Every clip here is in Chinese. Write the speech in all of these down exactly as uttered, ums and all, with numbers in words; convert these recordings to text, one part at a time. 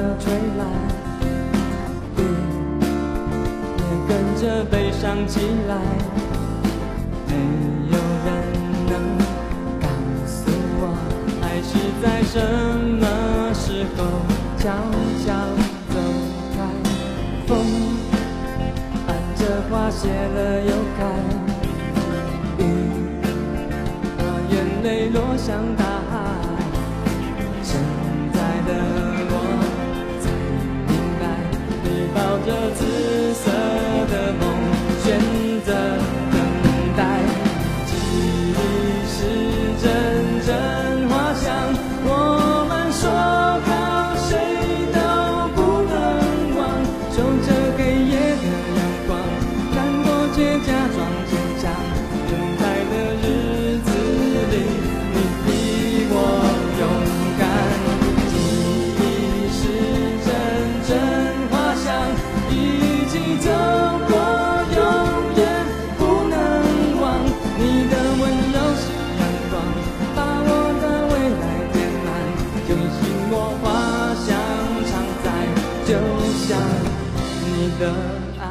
的吹来，雨也跟着悲伤起来。没有人能告诉我，爱是在什么时候悄悄走开。风伴着花谢了又开，雨把眼泪落向大海。现在的我才明白，你抱着紫色的梦选择等待。记忆是阵阵花香，我们说好谁都不能忘，守着黑夜的阳光，难过却假装坚强。等待的日子里，你比我勇敢。记忆是阵阵花香，一起走过永远不能忘。你的温柔是阳光，把我的未来点燃，就信我花香常在，就像你的爱。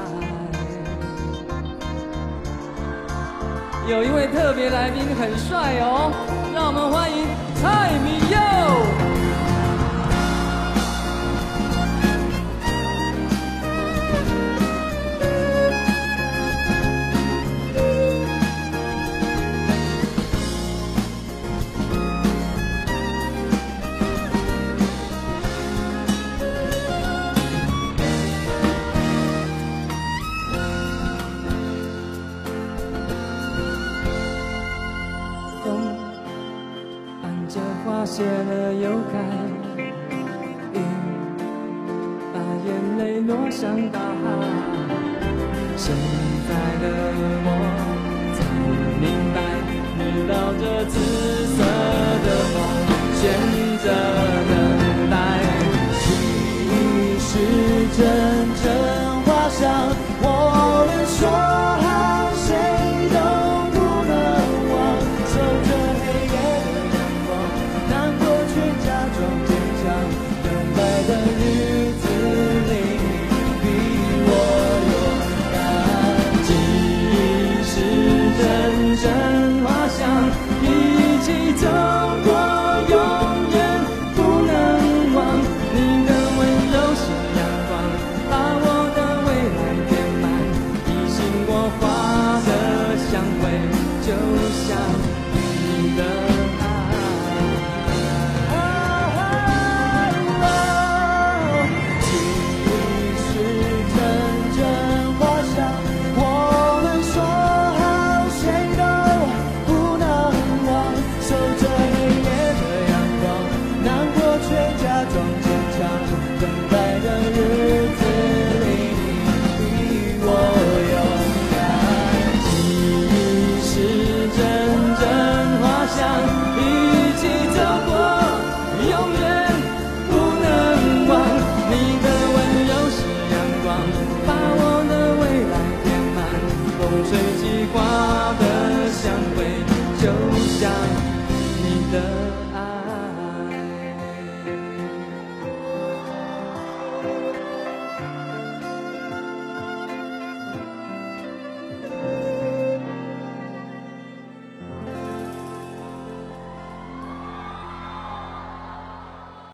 有一位特别来宾很帅哦，让我们欢迎蔡旻佑。风伴着花谢了又开，雨把眼泪落向大海。现在的我才明白，你抱着紫色的梦选择等待。记忆是阵阵花香，我们说好谁都不能忘，守着黑夜的阳光，难过却假装坚强。等待的日子里，你比我勇敢。记忆是阵阵